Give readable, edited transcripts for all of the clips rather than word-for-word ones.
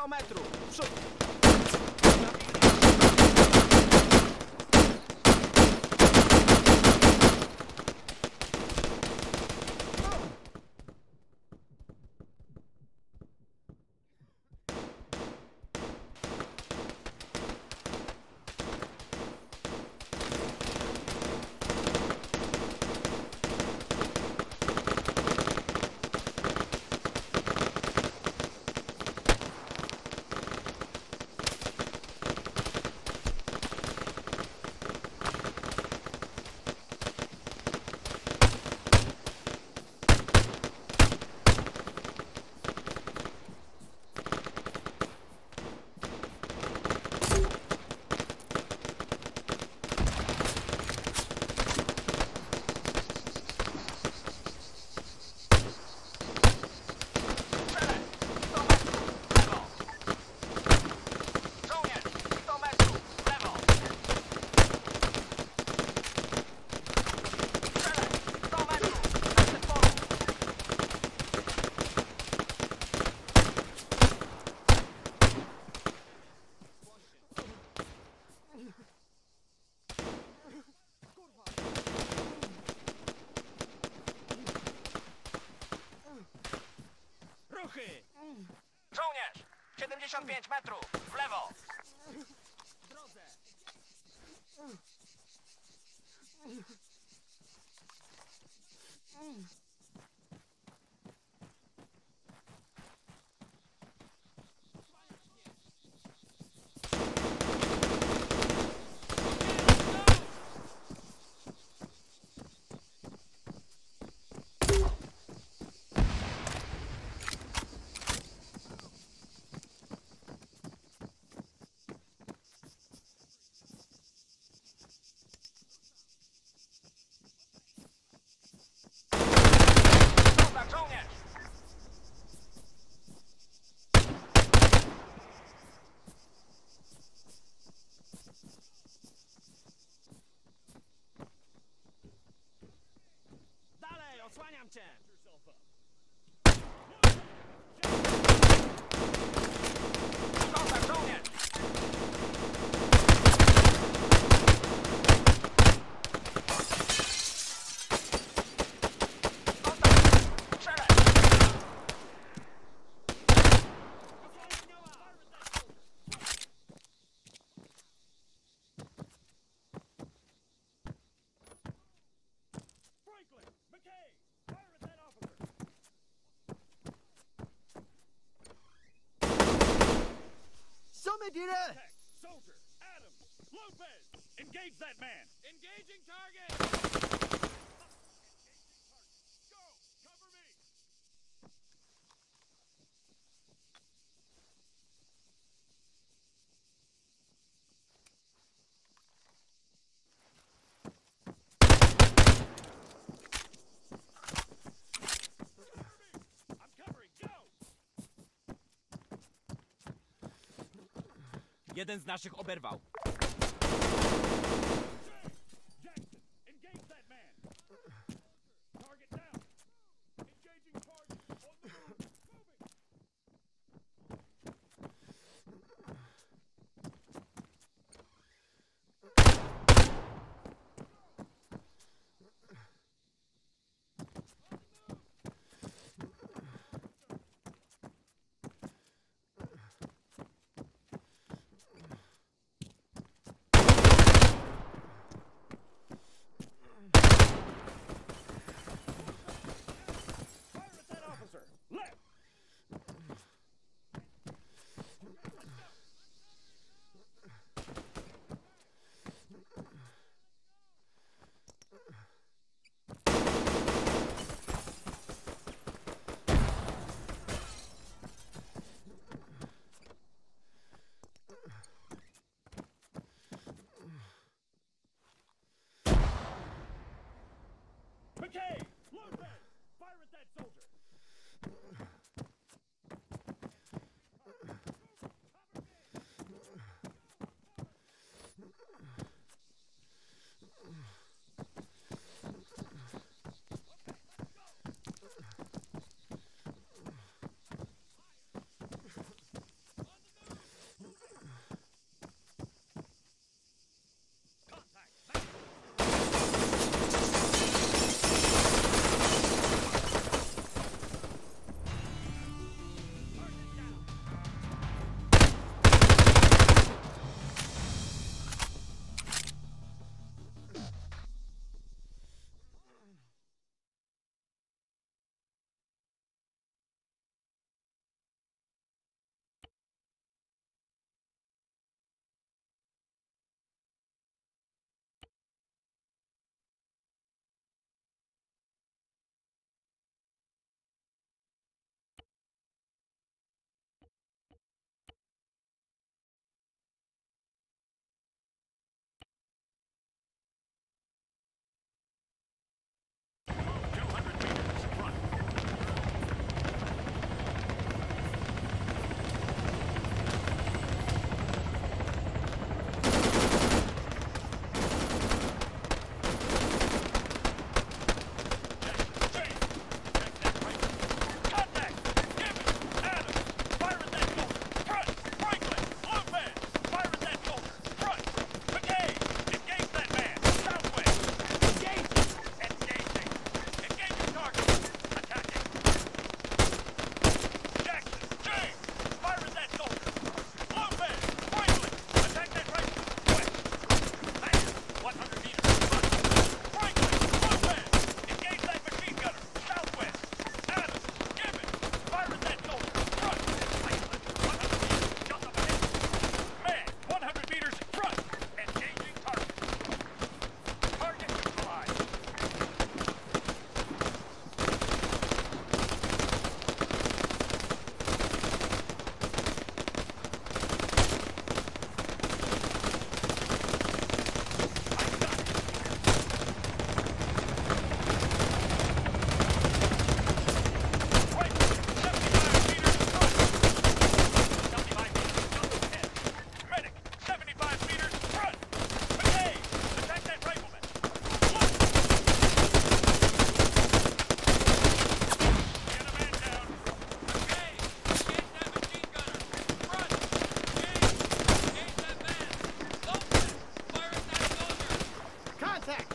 100 metrów! Przód! Żołnierz! 75 metrów! W lewo! W drodze! Tak, żołnierz! Dalej, osłaniam cię! Kontakt, żołnierz! Kontakt! Strzelaj! Franklin! McKay! Fire at that officer! Somebody! Soldier! Adams! Lopez! Engage that man! Engaging target! Go! Cover me! I'm covering! Go! Jeden z naszych oberwał. Jackson! Engage that man! Target down! Engaging target! On the move! Moving!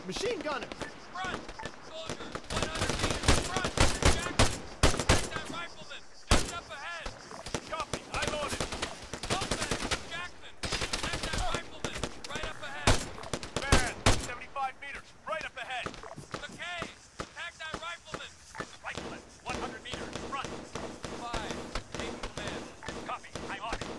Machine gunner! Front! Soldier! 100 meters! Front! Jackson! Take that rifleman! Just up ahead! Copy. I'm on it. Lopez! Jackson! Take that rifleman! Right up ahead! Man, 75 meters. Right up ahead. McKay! Attack that rifleman! Rifleman, 100 meters. Front. 5. Take command. Copy. I'm on it.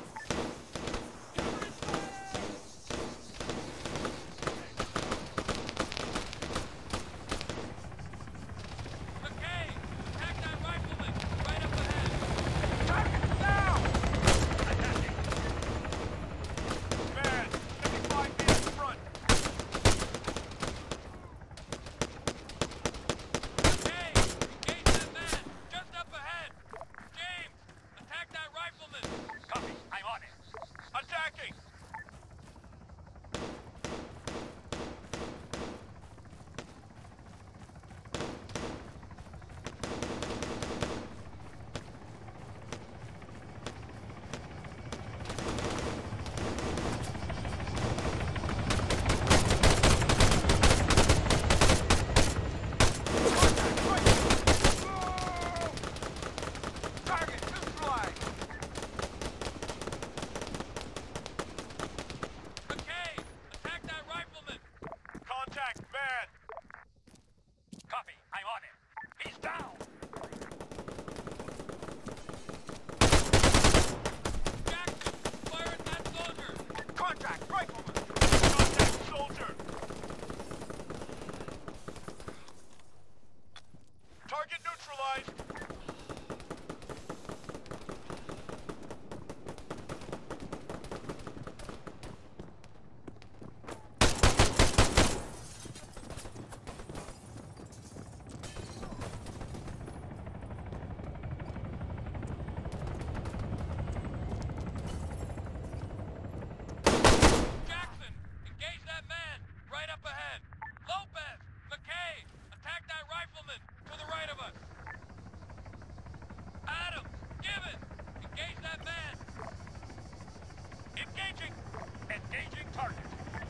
McKay! Attack that rifleman! Right up ahead! Target down! Attacking. Man, 75 meters. Front. McKay! Engage that man! Just up ahead! James! Attack that rifleman! Copy. I'm on it. Attacking. Target neutralized! McKay! Attack that rifleman! Contact, man. Copy. I'm on it. He's down. Jackson! Fire at that soldier! Contact, rifleman. Contact, soldier. Target neutralized. Jackson! Engage that man! Right up ahead! Lopez! McKay! Attack that rifleman! To the right of us! Adams! Gibbons! Engage that man! Engaging. Engaging target.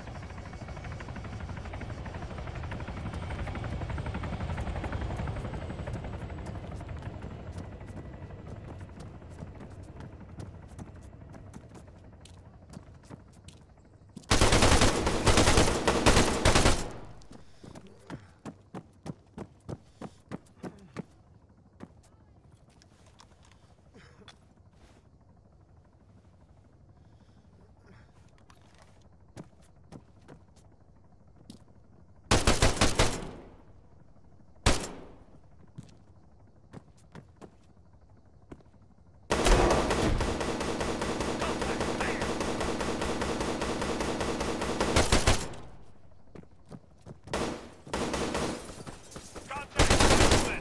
Contact, rifleman.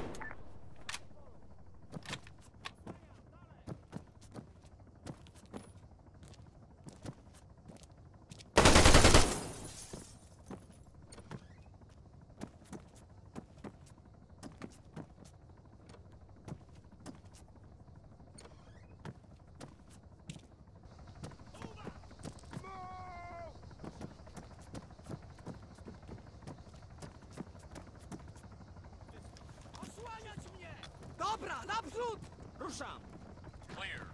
Osłaniać mnie! Dobra, naprzód! Ruszam! Clear.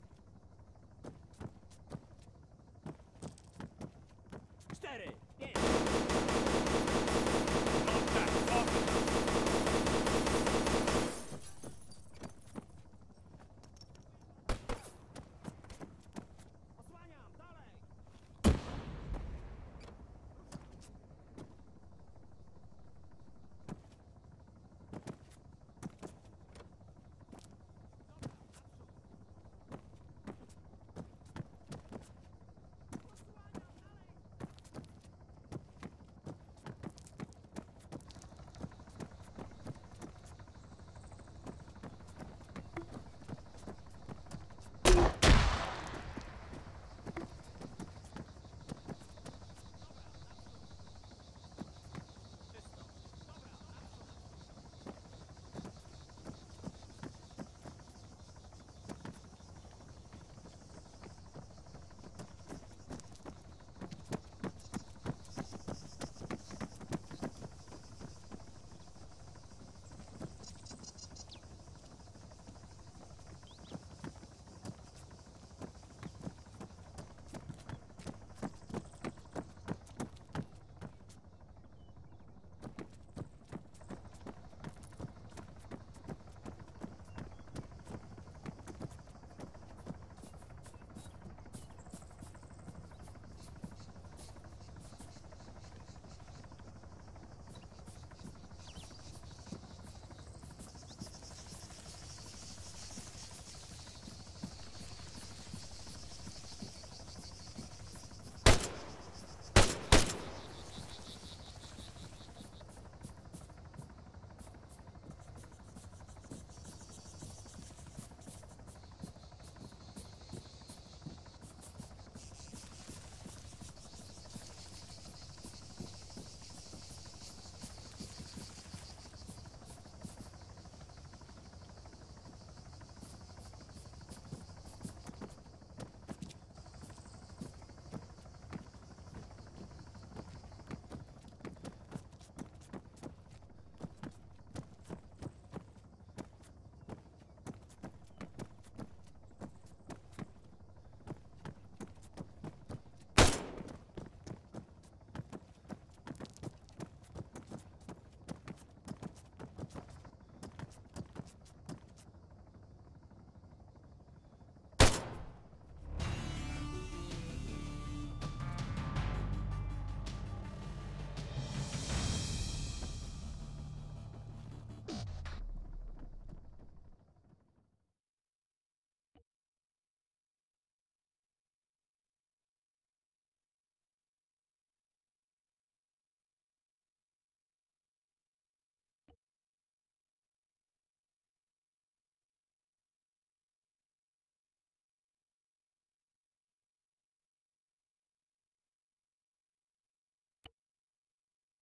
Cztery, pięć.